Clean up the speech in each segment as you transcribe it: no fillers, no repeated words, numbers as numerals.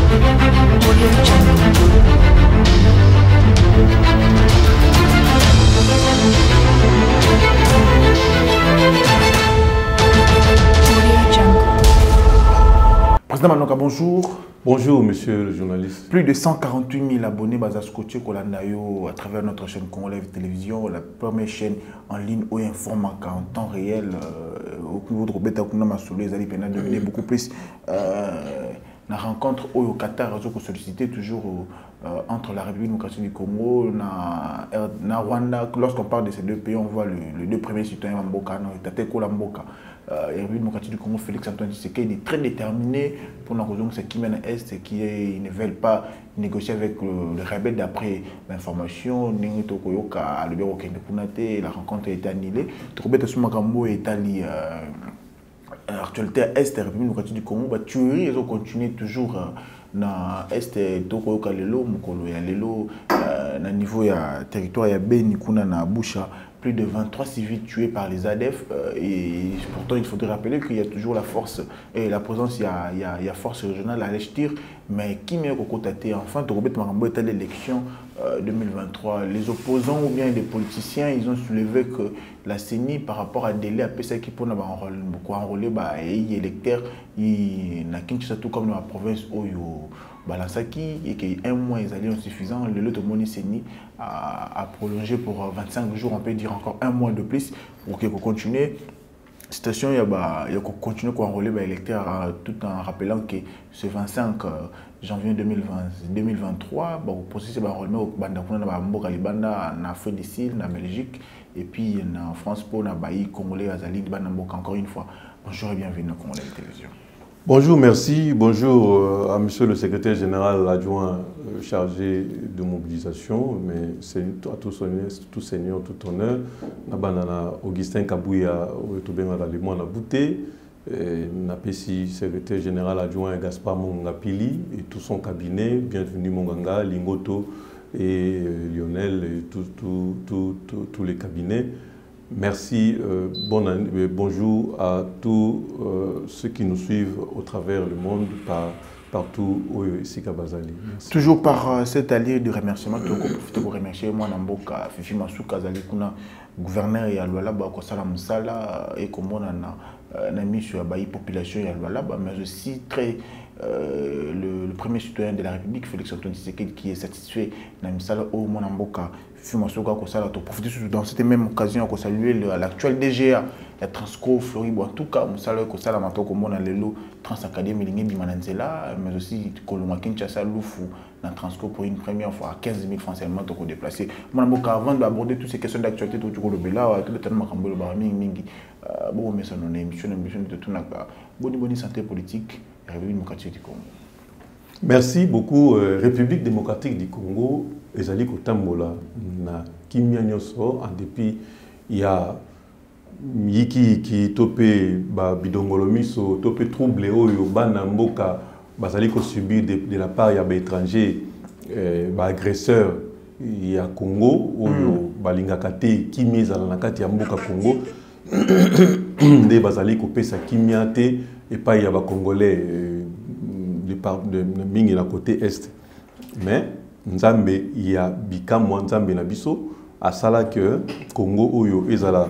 Président Manoka, bonjour. Bonjour, monsieur le journaliste. Plus de 148 000 abonnés Bazaskoche Kolandayo à travers notre chaîne Congolais Télévision, la première chaîne en ligne où informe en temps réel. Au niveau de Robert Akounama Soulé, ils allaient devenir beaucoup plus. La rencontre au Qatar a sollicité toujours entre la République démocratique du Congo et Rwanda. Lorsqu'on parle de ces deux pays, on voit les deux premiers citoyens Mboka, Tateko Mboka. La République démocratique du Congo, Félix Antoine Tshisekedi, est très déterminé pour la raison que c'est qui mène à l'Est et qui ne veulent pas négocier avec le rebelle d'après l'information. La rencontre a été annulée. Robert Soumakambo est allé l'actualité à Est, la République démocratique du Congo, tuerie, ils ont continué toujours dans l'Est, Tokoyoka Lelo, Mokolo ya Lelo, na niveau ya territoire ya Beni, Kuna na Boucha. Plus de 23 civils tués par les ADF et pourtant il faudrait rappeler qu'il y a toujours la force et la présence, il y a force régionale à l'Echtir, mais qui m'a constaté enfin Robert Makambo est à l'élection 2023. Les opposants ou bien les politiciens, ils ont soulevé que la CENI par rapport à délai à PSA qui pour enrôler les électeurs, il n'a qu'une chose tout comme dans la province Oyo. Balansaki et qu'un mois ils allaient insuffisant, le lot de Moniseni a prolongé pour 25 jours, on peut dire encore un mois de plus pour qu'il continue. Situation, il y a continuer à enrôler les électeurs tout en rappelant que ce 25 janvier 2023, le processus est enrôlé au Banda en Afrique du Sud, en Belgique et puis en France pour les Congolais Azali encore une fois. Bonjour et bienvenue à Congolais Télévision. Bonjour, merci. Bonjour à monsieur le secrétaire général adjoint chargé de mobilisation, mais c'est à tout seigneur, tout honneur. Nabana Augustin Kabouya, au na Bouté, Napesi secrétaire général adjoint Gaspard Mongapili et tout son cabinet. Bienvenue Monganga, Lingoto et Lionel et tous les cabinets. Merci, bonjour à tous ceux qui nous suivent au travers le monde, partout où Sika Bazali. Toujours par cet allié de remerciement, je profite pour remercier moi Namboka, Fifi Masuka Zali Kuna, gouverneur et Alwala, Kosala Moussala, et comme on a mis sur la population et Alwala, mais aussi très. Le premier citoyen de la République, Félix Antoine Tshisekedi, qui est satisfait Namsala au Monamboka, Fimasoka Kosala, pour profiter dans cette même occasion pour saluer l'actuel DGA, la Transco, Floribo, en tout cas, Moussala Kosala, Matoko Mona Lelo, Transacadémie, Lingé Bimananzela, mais aussi Koloma Kinshasa, Loufou, la Transco pour une première fois à 15 000 francs seulement pour déplacer. Monamboka, avant d'aborder toutes ces questions d'actualité, tout le Bela, tout le temps de Makambolo, Mingi, bon, mais ça nous est émission de tout n'a bonne santé politique. République démocratique du Congo. Merci beaucoup. République démocratique du Congo, Ezali Kotambola, na Kimia Nyoso, en dépit, il y a Yiki qui topé bidongolomiso, topé trouble oyo bana mboka, bazali ko subir de la part ya étranger, agresseur il y a Congo oyo balingakate Kimia za na kati ya mboka Congo, de bazali ko pesa Kimia te. Et pas il y a des Congolais de Mingi la côté Est. Mais Nzambe, il y a Bikamwa Nzambe Nabiso, à Sala que Congo Oyo, Ezala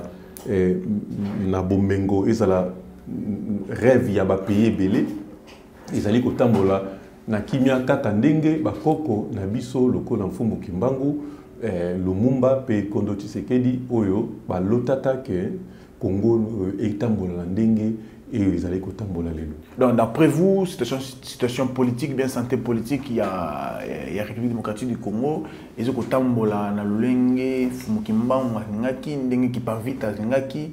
Nabomengo, Ezala rêve, il y a des pays belé, Ezali Kotambola, Nakimia Kakandenge, Bakoko, Nabiso, Loko Namfumo Kimbangu, Lumumba, Pe Kondo Tshisekedi, Oyo, Balotata que Congo Etambola Ndenge. Et ils allaient Kotambola Lelo. Donc, d'après vous, situation politique, bien santé politique, il y a la République démocratique du Congo, ils ont Kotambola Nalulenge, Fumukimba, Ngaki, Ndenge qui part vite à Ngaki,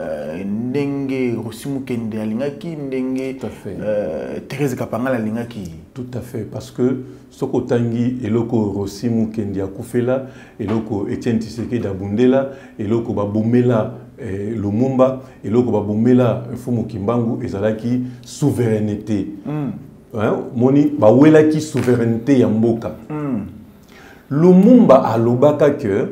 Ndenge Rosimukende à Ngaki, Ndenge Thérèse Kapangala à Ngaki. Tout à fait, parce que Sokotangi, Eloko Rosimukende à Koufela, Eloko Etienne Tshisekedi à Bundela, Eloko Babumela. Lumumba et l'autre babomela Fumu Kimbangu et zalaki souveraineté. Moni bawelaki souveraineté ya mboka. Lumumba alobaka que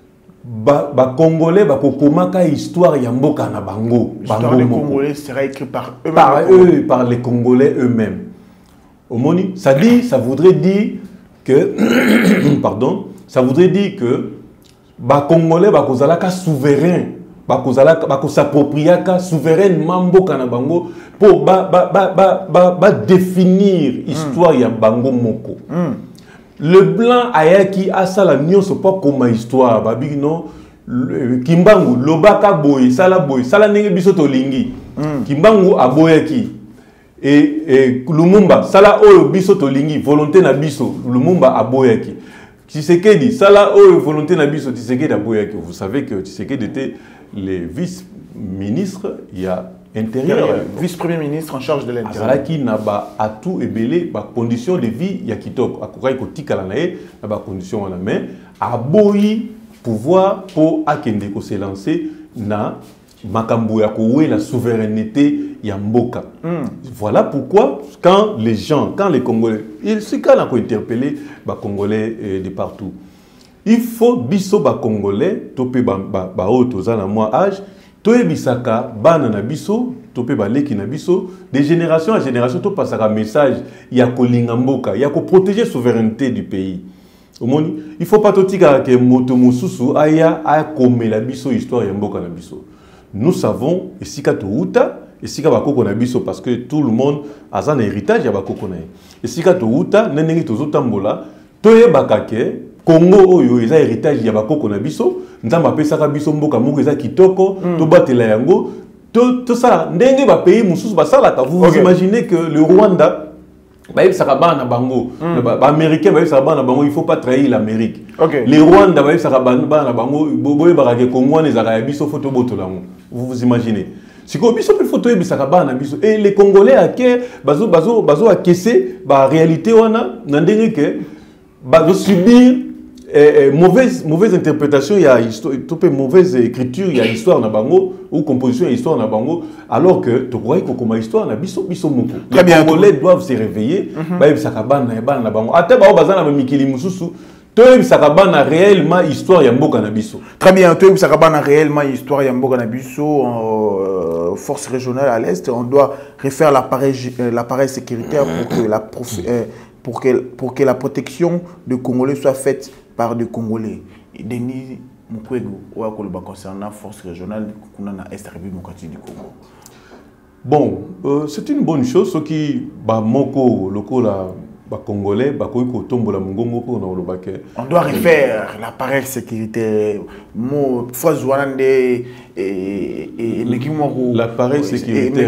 ba Congolais ba kokomaka histoire ya mboka na bango. L'histoire des Congolais sera écrite par eux-mêmes. Par les Congolais eux-mêmes. Omoni, ça voudrait dire que, pardon, ça voudrait dire que les Congolais sont souverains, s'approprier souverainement mboka na bango pour définir l'histoire ya bango moko. Le blanc ayaki asala nyonso pas comme histoire, babi non Kimbangu lobaka boy, sala nenge biso tolingi. Kimbangu aboyaki. Et Lumumba, sala oyo biso tolingi, volonté na biso, Lumumba aboyaki. Tshisekedi, sala oyo volonté na biso, Tshisekedi aboyaki. Vous savez que Tshisekedi était le vice-ministre, il y a intérieur. Vice-premier ministre en charge de l'intérieur. Azala qui n'a pas à tout ébélé, ba condition de vie, il y a kitoko. Akokai ko tika la nae, na ba condition na main, aboyi pouvoir pour akende ko se lancer na makambo ya kowe la souveraineté ya mboka. Voilà pourquoi quand les Congolais, c'est quand on a interpellé les Congolais de partout. Il faut biso ba Congolais topé ba auto za na moi âge, toye bisaka bana na biso, topé ba leki na biso, de génération à génération to pasaka message ya kolinga mboka, ya ko protéger souveraineté du pays. Il ne faut pas tout dire que moto mususu aya komela biso histoire ya mboka na biso. Nous savons ici kato uta, ici ka bakoko na biso parce que tout le monde a un héritage ya bakoko na. Ici kato uta nenengi tozotambola, toye bakake Congo oyo eza héritage ya bakoko na biso, nzamba pesaka biso mboka moko eza kitoko, to batela yango, to sala ndenge ba pays mususu ba sala ka. Vous imaginez que le Rwanda les Américains, il ne faut pas trahir l'Amérique. Les Rwandais, vous vous imaginez. Et les Congolais, la réalité, subir mauvaise interprétation, il y a mauvaise écriture, il y a histoire na bango ou composition histoire na bango, alors que tu crois que comme histoire na biso moko. Les Congolais doivent se réveiller, ba sakabana na bana na bango. Ate ba bazana na mikili mususu, to sakabana réellement histoire ya mboka na biso. Très bien, to sakabana réellement histoire ya mboka na biso, force régionale à l'est, on doit refaire l'appareil sécuritaire pour que la protection des Congolais soit faite par des Congolais. Denis Mukwege, concernant la force régionale qu'on a dans l'Est démocratique du Congo. Bon, c'est une bonne chose. Ce qui moko lokola Congolais, on doit refaire l'appareil sécuritaire. L'appareil sécuritaire.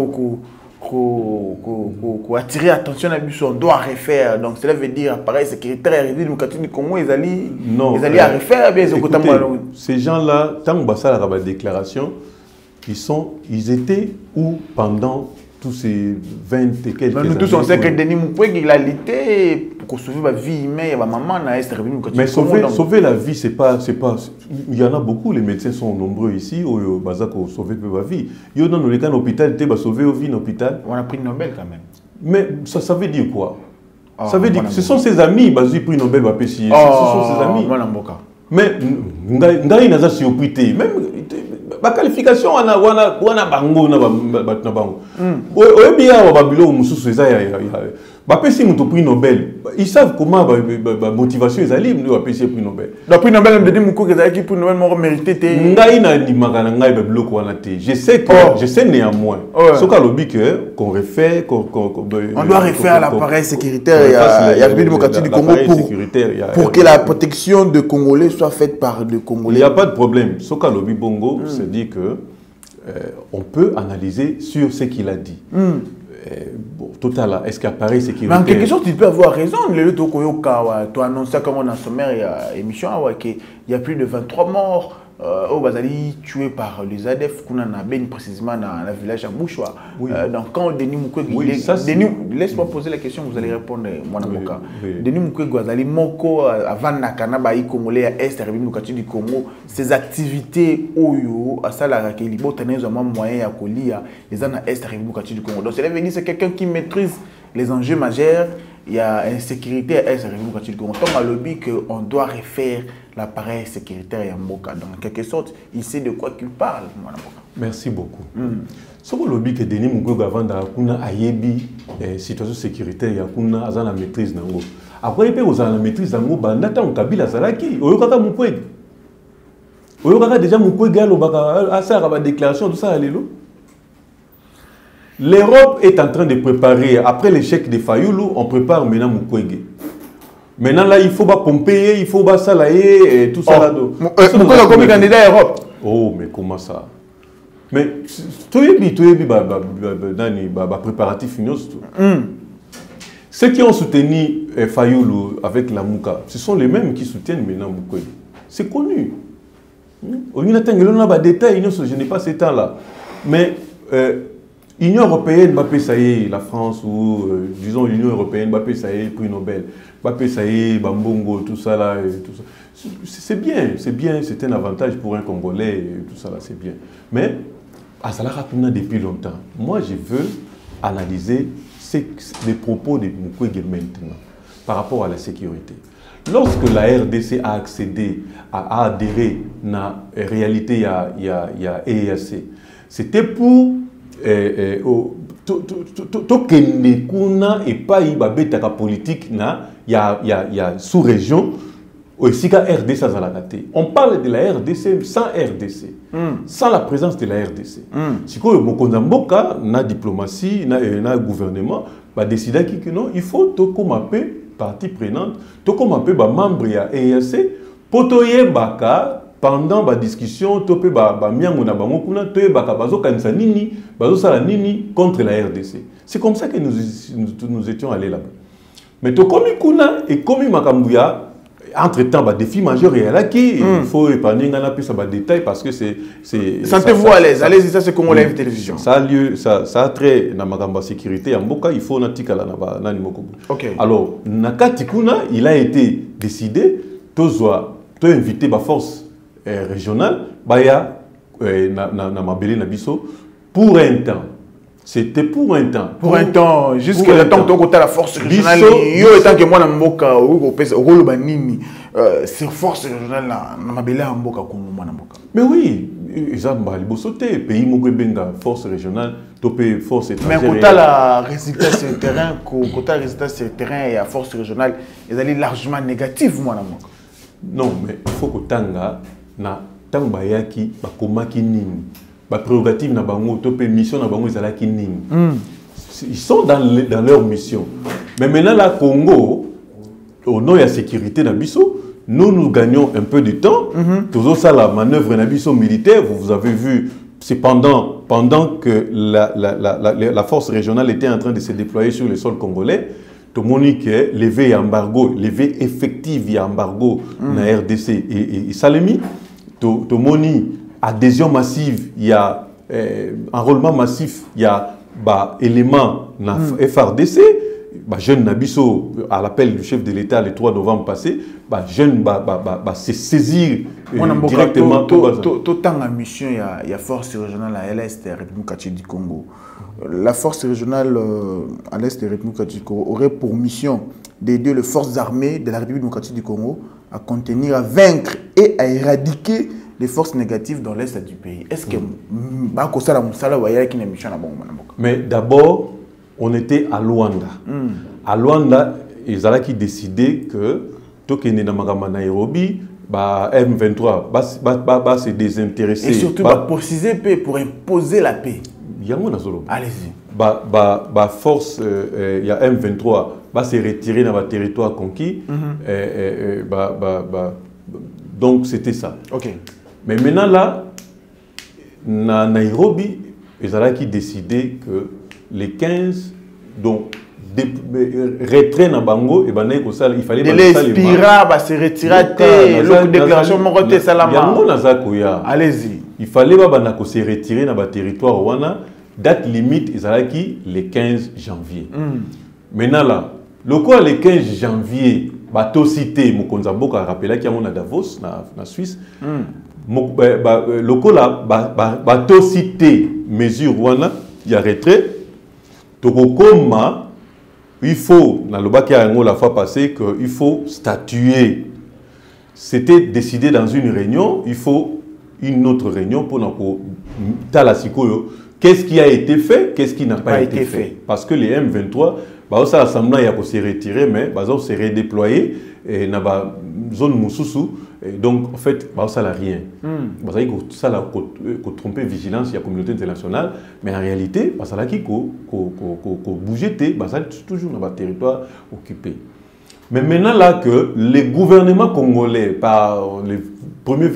Pour attirer l'attention à on doit refaire. Donc cela veut dire appareil sécuritaire du Congo, ils allaient à refaire. Écoutez, ces gens-là, tant que ça la déclaration, ils étaient où pendant tous ces 20 et quelques années. Nous tous on sait que Denis Mukwege il a lutté pour sauver la vie humaine et ma maman na est revenu. Mais sauver la vie c'est pas il y en a beaucoup, les médecins sont nombreux ici au bazako sauver la vie. Il y a dans les cas d'hôpital tu vas sauver vie en hôpital. On a pris le Nobel quand même. Mais ça veut dire quoi? Ça veut dire que ce sont ses amis bazu prix Nobel va pêcher. Ce sont ses amis. Mais ngai naza surpris même la qualification on a bango na bango. Oyebiya wa babilo mususu eza ya bapesi muto prix Nobel. Ils savent comment la motivation est allée nous apprécier prix Nobel. Le prix Nobel me dit muko que qui prix Nobel m'a mérité té. Ngai na ndimaka na ngai babilo ko wana té. Je sais néanmoins ce qu'a lobby que qu'on refait on doit refaire l'appareil sécuritaire il y a République démocratique du Congo pour que la protection de Congolais soit faite par des Congolais. Il n'y a pas de problème. Ce qu'a lobby bongo c'est dit que on peut analyser sur ce qu'il a dit. Total, est-ce qu'appareil sécuritaire... Mais en quelque sorte, tu peux avoir raison. Tu as annoncé comme on a sommaire émission qu'il y a plus de 23 morts au Bazali tués par les ADF qu'on a bien précisément dans le village à Bouchoua. Donc quand Denis Mukwege... Laisse-moi poser la question, vous allez répondre, mon avocat. Denis Mukwege Bazali Moko avant Nakana Baï Congolais à Est, République démocratique du Congo, ses activités Oyo, à Salara Kelibo, tenez un moyen à Kolia, les ans à Est, République démocratique du Congo. Donc cela veut dire que c'est quelqu'un qui maîtrise les enjeux majeurs. Il y a insécurité à Est, République démocratique du Congo. On a lobby qu'on doit refaire l'appareil sécuritaire et Mboka. Donc, en quelque sorte, il sait de quoi qu'il parle. Merci beaucoup. Ce que lobby que Denis Mukwege avant d'Akuna Ayebi, situation sécuritaire ya kuna aza na maîtrise nango. Après il peut oza na maîtrise nango banda ta Kabila zalaki oyokaka Mukwege. Oyokaka déjà Mukwege alobaka asaka ba déclaration tout ça lelo. L'Europe est en train de préparer, après l'échec de Fayoulou, on prépare maintenant Mukwege. Maintenant là, il faut pas pomper, il faut pas salayer et tout ça là. Mukwege a comme candidat à l'Europe. Oh, mais comment ça? Mais tu as préparatif ceux qui ont soutenu Fayoulou avec la Mouka, ce sont les mêmes qui soutiennent maintenant Mukwege. C'est connu. On a des détails, je n'ai pas ce temps-là. Mais l'Union européenne, Mbappé Saïe, la France, ou disons l'Union européenne, Mbappé Saïe, prix Nobel, Mbappé Saïe, Bambongo, tout ça là, tout ça. C'est bien, c'est un avantage pour un Congolais, tout ça là, c'est bien. Mais, à ça depuis longtemps, moi je veux analyser les propos de Mukwege maintenant, par rapport à la sécurité. Lorsque la RDC a accédé, a adhéré à la réalité, il y a EAC, c'était pour tokende kuna et pas ibabetaka politique na ya sous-région aussi ka RDC azalakate. On parle de la RDC sans RDC, sans la présence de la RDC. Si ko mokonza mboka na diplomatie na gouvernement ba décider que non, il faut to komape partie prenante, to komape ba membre ya EAC potoye baka pendant la discussion, topé miango na bango kuna toye baka bazo kanisa nini, bazo sala nini contre la RDC. C'est comme ça que nous étions allés là-bas. Mais to komi kuna et komi makambuya entre-temps ba défi majeur et là qui il faut épargner ngana plus ça détail parce que c'est sentez-vous à l'aise. Allez-y, ça c'est Congo Live Télévision. Ça a trait na makamba sécurité en mboka, il faut natikala na nani moko. OK. Alors nakati kuna il a été décidé to inviter ba force régional, baya na mabele na biso pour un temps. C'était pour un temps. Pour un temps, jusqu'à le temps que tu as la force régionale. Yo étant que moi na mboka rôle banini c'est force régionale na mabele na mboka ko moi na mboka. Mais oui, ça mbali bosoté pays moko benga force régionale, topé force étrangère. Mais quand la résultat sur le terrain, quand la résultat sur le terrain et la force régionale, ils allaient largement négatif moi na mboka. Non, mais il faut que tanga na tanga bayaki bakomaki nini ba prérogative na bango to pe mission na bango ezalaki nini ils sont dans leur mission. Mais maintenant la Congo au nom de la sécurité na biso nous gagnons un peu de temps toujours ça la manœuvre na biso militaire vous avez vu c'est pendant que la force régionale était en train de se déployer sur le sol congolais. Tout le monde que levé embargo, levé effectif via embargo na RDC et Salemi. Tout le monde adhésion massive, il y a enrôlement massif, il y a élément na FRDC, jeune Nabiso à l'appel du chef de l'État le 3 novembre passé, jeune se saisir directement tout temps en mission il y a force régionale à l'est de la République du Congo. La force régionale à l'est de la République du Congo aurait pour mission d'aider les forces armées de la République démocratique du Congo à contenir, à vaincre et à éradiquer les forces négatives dans l'est du pays. Est-ce que mais d'abord, on était à Luanda. À Luanda, ils ont décidé que Tokene Namagama Nairobi, M23 va se désintéresser. Et surtout, préciser pour imposer la paix. Allez-y. Force, il y a M23 va se retirer dans le territoire conquis. Donc c'était ça. Ok. Mais maintenant là, na Nairobi, ils ont décidé que les 15 donc retrait na bango et il fallait de l'espira se retirer la déclaration mongote salama. Allez-y. Il fallait se retirer dans le territoire wana. Date limite, ils ont dit le 15 janvier. Maintenant là, le 15 janvier, cité Mokonza Mboka a rappelé qu'il y a Davos, na Suisse. Le cité mesure wana, il y a retrait. Tokokoma, il faut, dans le bac la fois passée, qu'il faut statuer. C'était décidé dans une réunion, il faut une autre réunion pour Talasiko. qu'est-ce qui a été fait, qu'est-ce qui n'a pas été fait. Parce que les M23, ça l'Assemblée il a s'est retiré, mais ils s'est redéployé et dans la zone Moussoussou. Donc, en fait, ça n'a rien. Ça a trompé vigilance de la communauté internationale, mais en réalité, ça a bougé, ça toujours dans le territoire occupé. Mais maintenant, là, que les gouvernements congolais, par les premiers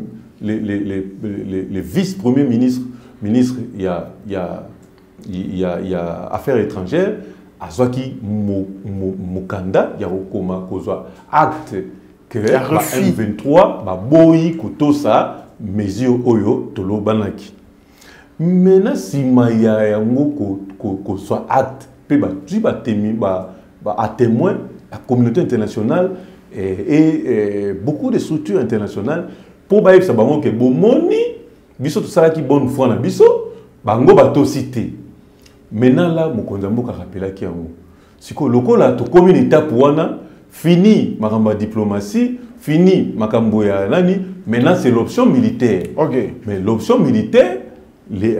les vice-premiers ministres, il y a affaires étrangères, à Zwaki Mukanda, il y a acte que M23 boyi kotosa mesure oyo tolo banaki. Maintenant si maya yango ko soit acte pe ba à témoin la communauté internationale et beaucoup de structures internationales pour ba yebisa bango ke bomoni biso to sala ki bonne foi na biso bango bato cité. Maintenant là mokonza mboka rappelaki yango. Siko lokola to komi étape wana fini ma diplomatie, fini makambo ya nani, maintenant c'est l'option militaire. Okay. Mais l'option militaire, les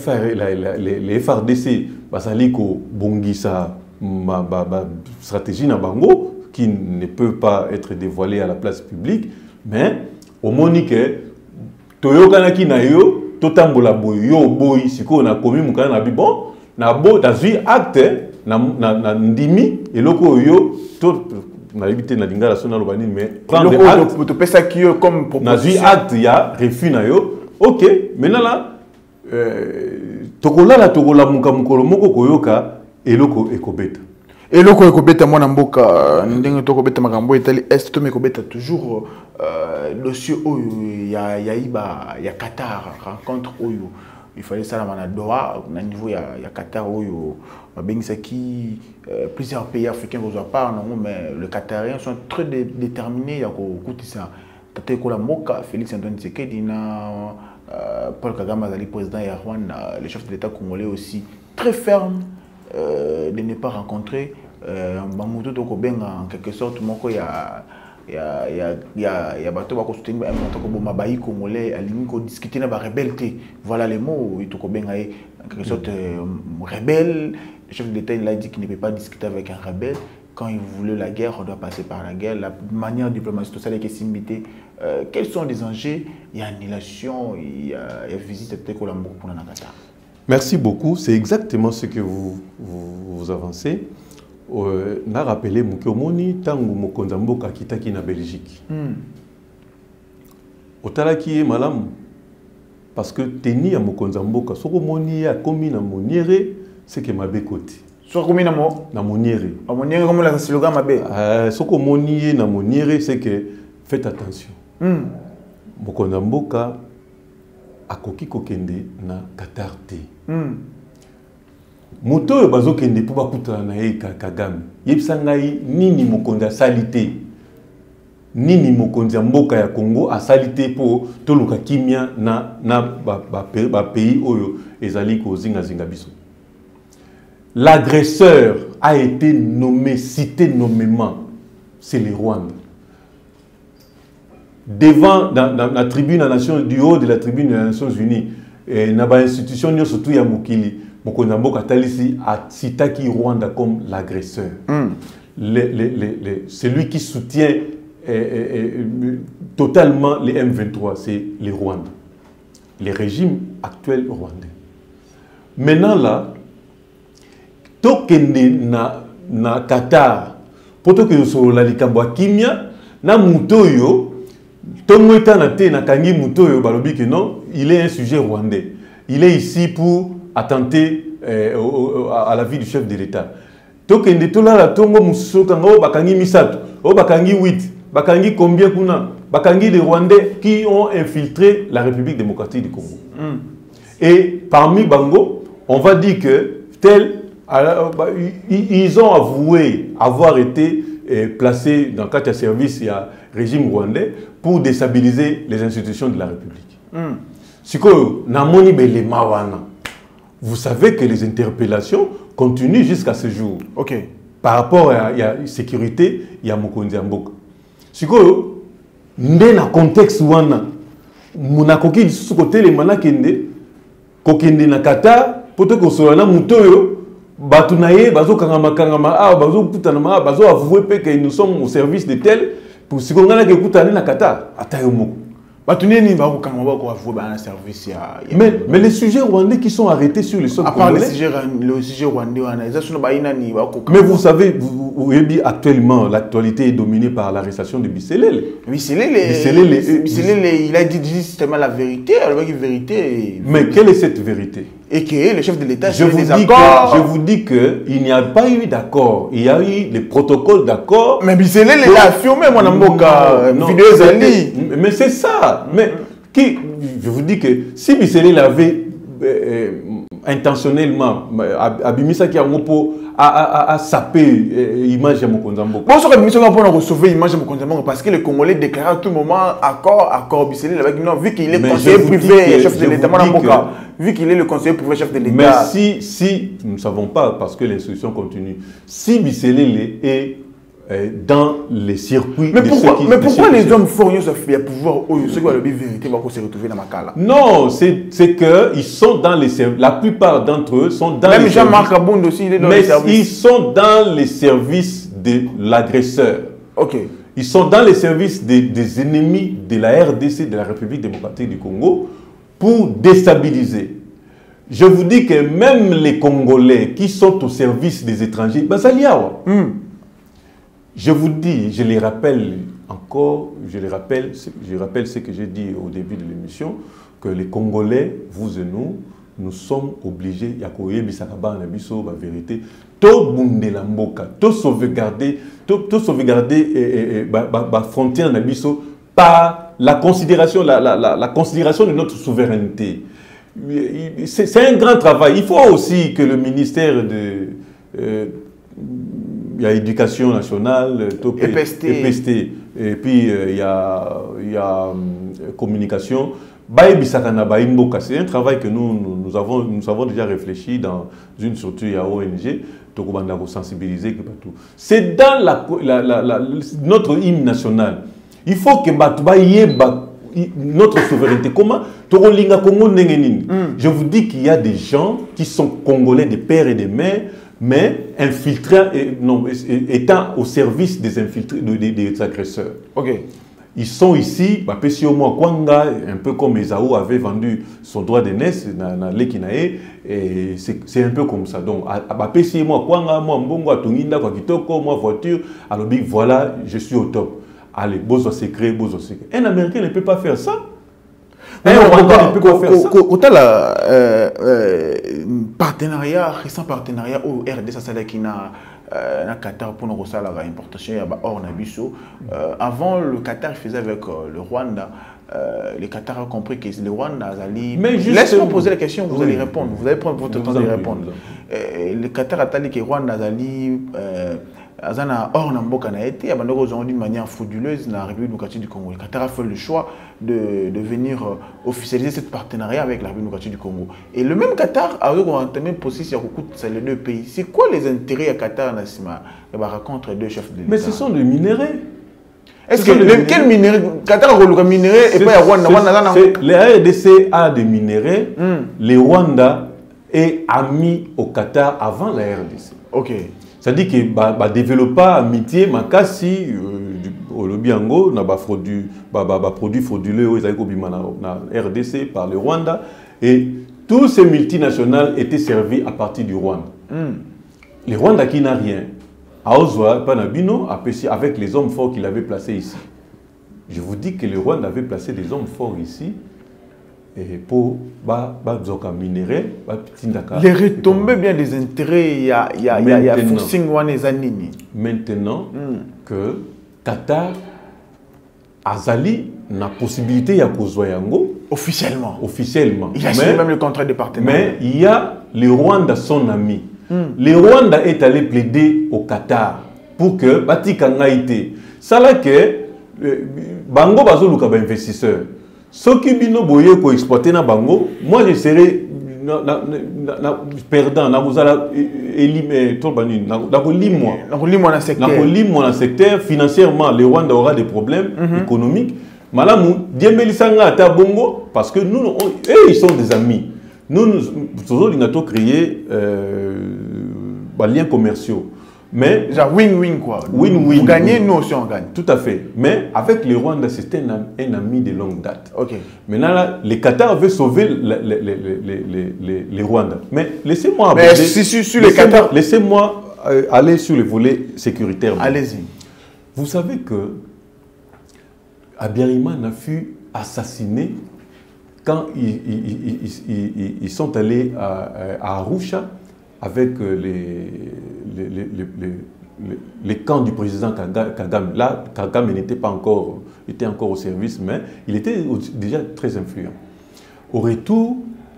FRDC, basaliko bongisa stratégie na bango qui ne peut pas être dévoilée à la place publique, mais au monique toyokanaki na yo totambola boyo boy siko na komi mukana na bon na bo tazui acte na ndimi eloko yo to na évité na lingala sona lobani mais prendre acte pour te passer qui comme proposition na acte ya refus na yo. OK, maintenant là tokola muka mukolo moko koyoka eloko ekobeta mwana mboka ndenge tokobeta makambo etali est to mekobeta toujours dossier oyo ya Qatar rencontre oyo il fallait ça na Doha na niveau ya Qatar oyo qui plusieurs pays africains vous en parlent mais les Qatariens sont très déterminés à écouter ça tata ko la moka Félix Antoine Tshisekedi na Paul Kagame azali président ya Rwanda le chef de l'État congolais aussi très ferme de ne pas rencontrer Bamuto to ko benga en quelque sorte moko ya bato ba ko soutenir un ko boma bayi congolais alingi ko discuter na ba rebelle. Voilà les mots to ko benga en quelque sorte rebelle. Le chef de l'État il a dit qu'il ne peut pas discuter avec un rebelle. Quand il voulait la guerre, on doit passer par la guerre. La manière diplomatique, tout ça, les questions limitées. Quels sont les enjeux? Il y a annulation, il y a visite peut-être pour Nakata. Merci beaucoup. C'est exactement ce que vous avancez. Na rappelé Mukomoni tangu mokonza mboka kitaki na Belgique. Otalaki e malam parce que teni ya mokonza mboka soko moni ya komi na moniere c'est que mabe koti. Soit combien de mots? Na moniere. A moniere comme la slogan mabé. Soko moni na moniere c'est que faites attention. Mokonza mboka akoki kokende na Qatar te. Moto bazo kende pour bakutana na ye Kagame. Yebisa ngai nini mokonza salite. Nini mokonza mboka ya Congo a salite pour toluka kimia na ba pays oyo ezali ko zinga biso. L'agresseur a été nommé, cité nommément, c'est le Rwanda. Devant, dans la tribune de la Nation, du haut de la tribune des Nations Unies, dans l'institution, surtout Yamukili, Mokonambo Katalisi a cité Rwanda comme l'agresseur. Celui qui soutient totalement les M23, c'est le Rwanda. Le régime actuel rwandais. Maintenant là, tokende na Qatar poto ke so la likambo kimia na mutoyo tongo etana te na kangi mutoyo balobi que non, il est un sujet rwandais. Il est ici pour attenter à la vie du chef de l'État. Tokende tola la tongo mususu kango bakangi misato, o bakangi 8, bakangi combien kuna, bakangi les Rwandais qui ont infiltré la République démocratique du Congo. Et parmi bango, on va dire que tel ils ont avoué avoir été placés dans le cadre de service du régime rwandais pour déstabiliser les institutions de la République. Vous savez que les interpellations continuent jusqu'à ce jour. Okay. Par rapport à la sécurité, il y a Mokonzi Mboka. Dans le contexte où on a côté les manakende, kokende na Qatar poto ko solana mutoyo batu na ye bazo kangama bazo kutana bazo avouer pe que nous sommes au service de tel pour si kongana ke kutana na Qatar atayo moko. Mais les sujets rwandais qui sont arrêtés sur le sol congolais. Le sujet rwandais, mais vous savez, actuellement, l'actualité est dominée par l'arrestation de Bisselele. Bisselele, il a dit justement la vérité, Mais quelle est cette vérité? Et que le chef de l'État, je vous dis qu'il n'y a pas eu d'accord. Il y a eu les protocoles d'accord. Mais Bisselele, il a affirmé, mon amour, vidéo Zali. Mais c'est ça. Mais je vous dis que si Bisselele avait intentionnellement abimisa qui a sapé l'image de Mokonzambo. Bonsoir, pour sauver l'image de Mokonzambo parce que les Congolais déclarent à tout moment accord Bisselele avec nous, vu qu'il est conseiller privé chef de l'État. Vu qu'il est le conseiller privé chef de l'État. Mais si nous ne savons pas, parce que l'instruction continue, si Bisselele est dans les circuits. Mais pourquoi les hommes forts ont pouvoir, ceux qui ont la vérité, vont se retrouver dans ma cala? Non, c'est qu'ils sont dans les services. La plupart d'entre eux sont dans même les Jean-Marc Abound aussi, il est dans les services. Mais ils sont dans les services de l'agresseur. Ok. Ils sont dans les services des ennemis de la RDC, de la République démocratique du Congo, pour déstabiliser. Je vous dis que même les Congolais qui sont au service des étrangers, je vous dis, je les rappelle encore, je rappelle ce que j'ai dit au début de l'émission, que les Congolais, vous et nous sommes obligés, la vérité, tout bundela mboka, tout sauvegarder la frontière nabiso par la considération de notre souveraineté. C'est un grand travail. Il faut aussi que le ministère de il y a éducation nationale, EPST, et puis il y a communication. C'est un travail que nous avons déjà réfléchi dans une structure à ONG, pour sensibiliser. C'est dans notre hymne national. Il faut que notre souveraineté. Comment je vous dis qu'il y a des gens qui sont congolais des pères et des mères, mais infiltrés, étant au service des infiltrés, des agresseurs. Ok. Ils sont ici, un peu comme Esaú avait vendu son droit d'aînesse dans l'Ekinae, et c'est un peu comme ça. Donc, moi voiture, alors voilà, je suis au top. Allez, besoin secret. Un Américain ne peut pas faire ça. Un Rwandais ne peut pas faire ça. Quand récent partenariat au RDC qui n'a Qatar pour nous la importation hors Nabiso. Avant, le Qatar faisait avec le Rwanda. Le Qatar a compris que le Rwanda allait. Laisse-moi poser la question, vous allez répondre. Vous allez prendre votre temps de répondre. Le Qatar a dit que le Rwanda allait. Or, Namboka n'a été abandonné d'une manière frauduleuse dans la République démocratique du Congo. Le Qatar a fait le choix de venir officialiser ce partenariat avec la République démocratique du Congo. Et le même Qatar a entamé une position sur les deux pays. C'est quoi les intérêts à Qatar dans la rencontre des deux chefs de l'État? Mais ce sont des minéraux. Est-ce que quel minerai Qatar a le minerai et pas Rwanda? Les RDC a des minéraux. Le Rwanda est ami au Qatar avant la RDC. Ok. C'est-à-dire que développer amitié, makasi, au Lobiango, na produit frauduleux aux RDC par le Rwanda, et tous ces multinationales étaient servis à partir du Rwanda. Le Rwanda qui n'a rien, à Ozwa, Panabino, avec les hommes forts qu'il avait placés ici. Je vous dis que le Rwanda avait placé des hommes forts ici. Et pour minérer, les retombées bien des intérêts, il y a maintenant que Qatar Azali n'a possibilité de Yango officiellement. Il a signé même le contrat de partenariat. Mais il y a le Rwanda, son ami. Le Rwanda est allé plaider au Qatar pour que Batikanga été. Ça là que Bango Bazoluka investisseur. Ce qui bino boye ko exploiter na bango, moi je serai perdant. Na vous allez éliminer tout bani. Na ko limmo na secteur financièrement le Rwanda aura des problèmes économiques. Malamu diembelisanga ata bongo parce que nous ils sont des amis. Nous avons créé des liens commerciaux. Mais genre win-win quoi. Win-win. Vous gagnez, nous aussi on gagne. Tout à fait. Mais avec le Rwanda, c'était un ami de longue date. Ok. Maintenant, là, le Qatar veut sauver les Rwandais. Mais laissez-moi aborder. Mais sur le Qatar. Laissez-moi aller sur le volet sécuritaire. Allez-y. Vous savez que Abiyarimana fut assassiné quand ils sont allés à Arusha avec les camps du président Kagame. Là, Kagame n'était pas encore, était encore au service, mais il était déjà très influent. Au retour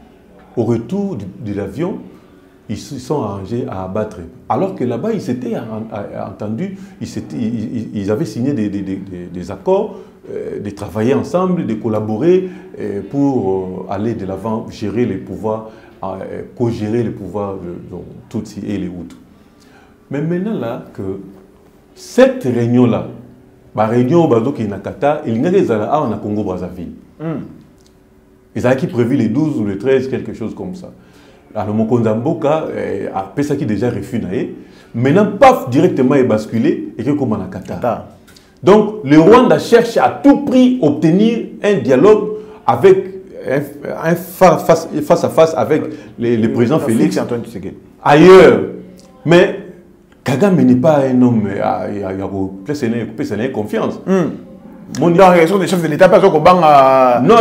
de l'avion, ils se sont arrangés à abattre. Alors que là-bas, ils s'étaient entendus, ils avaient signé des accords, de travailler ensemble, de collaborer pour aller de l'avant, gérer les pouvoirs, co-gérer les pouvoirs de Tutsi et les Hutus. Mais maintenant là, que cette réunion-là, la réunion qui est Nakata, il y a des en Congo-Brazzaville. Ils avaient prévu les 12 ou les 13, quelque chose comme ça. Alors, mon Konzamboka a ça qui déjà refusé. Maintenant, paf, directement est basculé et que comme en Nakata. Donc, le Rwanda cherche à tout prix obtenir un dialogue avec face à face avec le président Félix ailleurs. Mais Kagame n'est pas un homme il y a confiance. Dans la réaction des chefs de l'État, pas qu'on bang non,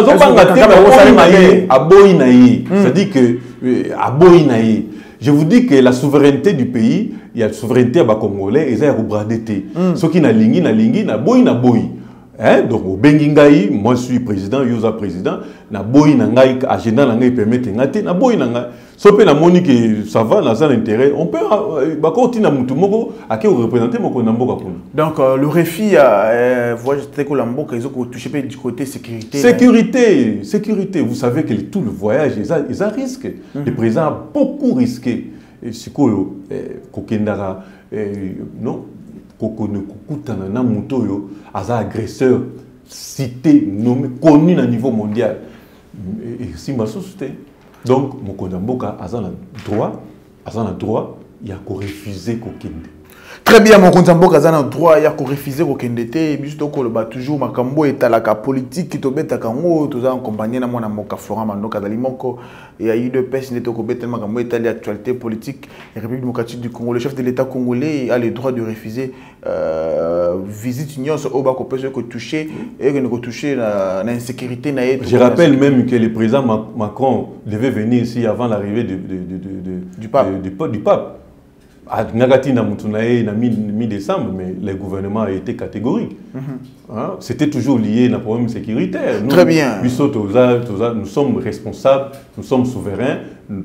c'est-à-dire que à Boïnaï. Je vous dis que la souveraineté du pays, il y a la souveraineté à Congolais, et ça y a bradété. Ce qui n'a lingui, na boy. Donc, au Bengingaï, moi je suis président, Yosa président, na boy nangai, agenda nangai permettre ngate, na boy nangai. Sopé na monique, ça va, dans l'intérêt. On peut, continuer à moutumoko, à qui vous représentez mon konamboka. Donc, le RFI, voyez, c'était que l'amboka, ils ont touché du côté sécurité. Sécurité. Vous savez que tout le voyage, ils ont risqué. Le président a beaucoup risqué. C'est quoi, Kokendara, non? Kokone Mutoyo, un agresseur cité, nommé, connu à niveau mondial. Et si ma société. Donc, Mokondamboka a un droit, il a refusé Kokende. Très bien, Mokondamboka a un droit, il a refusé Kokende. Et puis, toujours, Makambo est à la politique qui te à Kango, tout ça en compagnie de Moka Florent Mandoka Dalimoko. Il y a eu deux personnes qui ont Makambo est à l'actualité politique, la République démocratique du Congo. Le chef de l'État congolais a le droit de refuser visite union au bas qu'on peut se toucher et que nous toucher l'insécurité. Je rappelle même que le président Macron devait venir ici avant l'arrivée du pape. À mi-décembre, mais le gouvernement a été catégorique. C'était toujours lié à un problème sécuritaire. Nous, très bien. Nous sommes responsables, nous sommes souverains.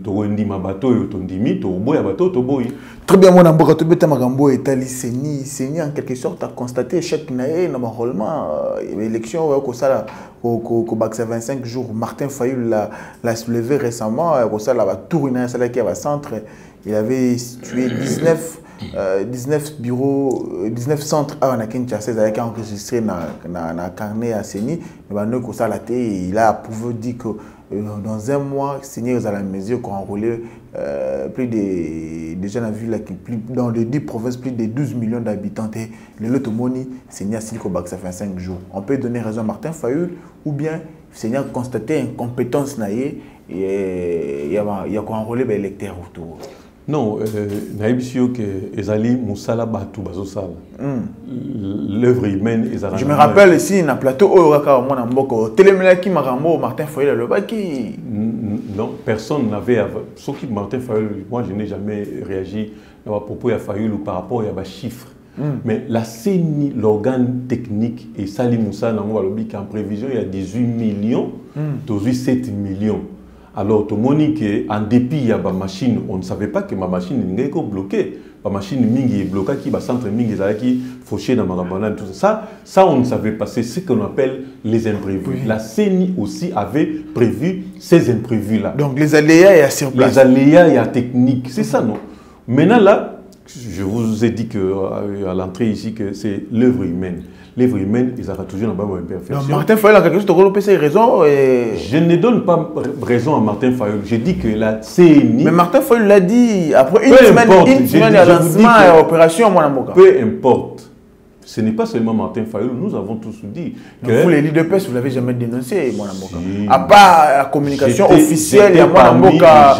Très bien, mon amboka to beta makambo etali Seni en quelque sorte a constaté échec naé na enrôlement élection ko sala ko baxa 25 jours. Martin Fayulu l'a soulevé récemment ko sala ba tour na sala qui va centre. Il avait tué 19 bureaux, 19 centres à Kinshasa, ils avaient enregistré dans carnet à Seni. Il a approuvé dire que dans un mois, Seni à la mesure qu'on a enrôlé plus de, déjà on a vu là, dans les 10 provinces, plus de 12 millions d'habitants. Le Lotomoni, Seni a signé ça fait 5 jours. On peut donner raison à Martin Fayulu ou bien Seni a constaté une compétence naïe et il y a qu'on enrôlé les électeurs autour. Non, naïbisio que Ezali Moussala Batou Bazosala. L'œuvre humaine est. Je me rappelle ici, dans le plateau, Téléménaki Marambo, Martin Fayulu, le Baki. Non, personne n'avait. Sauf que Martin Fayulu, moi je n'ai jamais réagi à propos de Fayulu par rapport à des chiffres. Mais la CENI, l'organe technique, et Sali Moussa, en prévision, il y a 18 millions, 7 millions. Alors, tout le monde en dépit, il y a ma machine, on ne savait pas que ma machine n'est pas bloquée. Ma machine est bloquée, qui va centre mingi qui fauché dans ma banane, tout ça. Ça, on ne savait pas. C'est ce qu'on appelle les imprévus. Oui. La CENI aussi avait prévu ces imprévus-là. Donc, les aléas et sur place. Les aléas et la technique, c'est ça, non? Maintenant, là, je vous ai dit à l'entrée ici que c'est l'œuvre humaine. l'œuvre humaine, ils auront toujours une imperfection. Martin Fayol a quelque chose de raison. Je ne donne pas raison à Martin Fayol. Je dis que la CENI... Mais Martin Fayol l'a dit après une semaine de lancement et opération à Mwanamboka. Peu importe. Ce n'est pas seulement Martin Fayol, nous avons tous dit que... Vous, les leaders de presse, vous ne l'avez jamais dénoncé, Mwanamboka. À part la communication officielle, il y a Mwanamboka,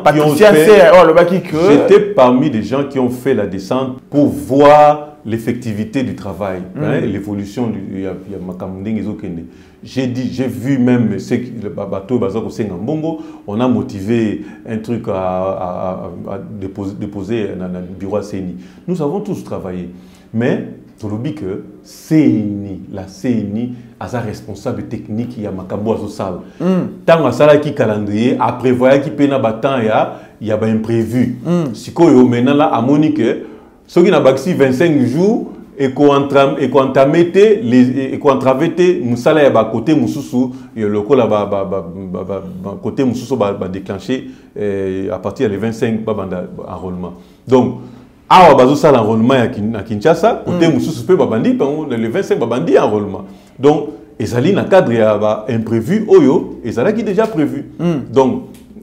j'étais parmi des gens qui ont fait la descente pour voir l'effectivité du travail, l'évolution du j'ai vu même le bateau on a motivé un truc à déposer dans le bureau à CENI. Nous avons tous travaillé, mais que la CENI a sa responsable technique, il y a Makambo à salle. Tant à ça qui calendrier, à prévoir qui peine à battant, il y a imprévu. Si vous maintenant là à Monique, ceux qui n'ont pas 25 jours et qu'on entravete musala ya ba côté mususu le côté mususu va déclencher à partir des 25 enrôlement. Donc awa bazo sala enrôlement à Kinshasa côté mususu peut babandi les 25 babandi enrôlement. Donc ezali na cadre ya imprévu oyo ezala qui déjà prévu. Donc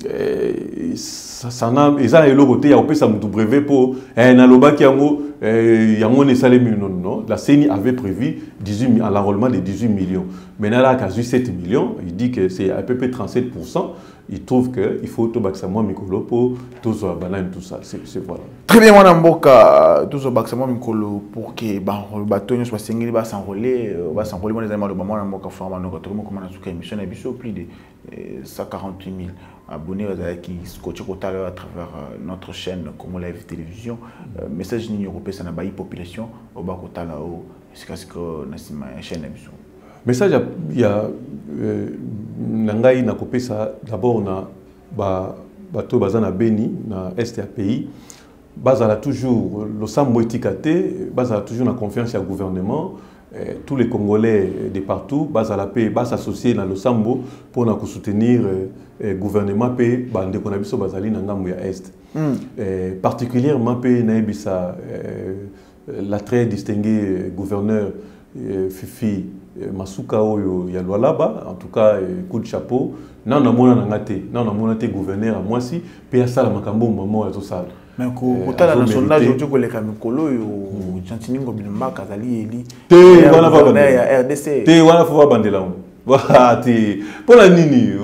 ça n'a eza elo côté ya opesa mutu brevet pour na lobaki yango yango ne salé non la CENI avait prévu 18 à l'enrôlement de 18 millions. Maintenant là 7 millions, il dit que c'est à peu près 37%. Il trouve qu'il faut tout baxamo mikolo pour tout ça banane tout ça c'est voilà. Très bien Mwanamboka tout ça baxamo mikolo pour que bateau ne soit singli va s'enrôler moi les amis de Mwanamboka format nous comment on a sous émission na biso plus de 148 000 abonnés qui scotchent à travers notre chaîne comme Live Télévision. Message ni européen ça n'a pas population au bas côté là-haut c'est ce que nasima chaîne émission. Message il y a nangai na kopé ça d'abord na bato bazana beni na est ya pays bazala toujours le sam moitikate bazala toujours na confiance au gouvernement. Tous les Congolais de partout, bazala paix, s'associer dans le Sambo pour nous soutenir le gouvernement paix, bande qu'on a vu sur bazali n'angamu ya est. Particulièrement paix naibisa la très distingué gouverneur Fifi Masuka Oyo ya Lualaba, en tout cas coup de chapeau. Non na mona ngate, non na mona te gouverneur à moi si paix sala makambo maman à sala. Mais au tal na sondage au toko le kamikolo yo chantiningo bilamba kazali eli te wana fa bandela RDC te wana fa bandela wa te pour la nini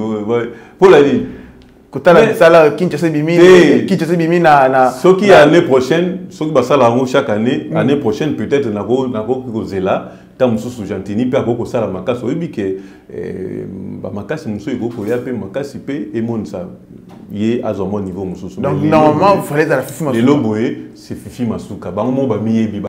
kotala sala Kinshasa bimi na soki année prochaine soki basala ngo chaque année prochaine peut-être na ko zela tant mususu gentini pe akoko sala makasi oyebi ke ba makasi mususu ekoko ya pe makasi pe et monde ça yé à son niveau mususu. Donc normalement il fallait dans la Fifi Masuka. Le loboé c'est Fifi Masuka. Bango ba miyebi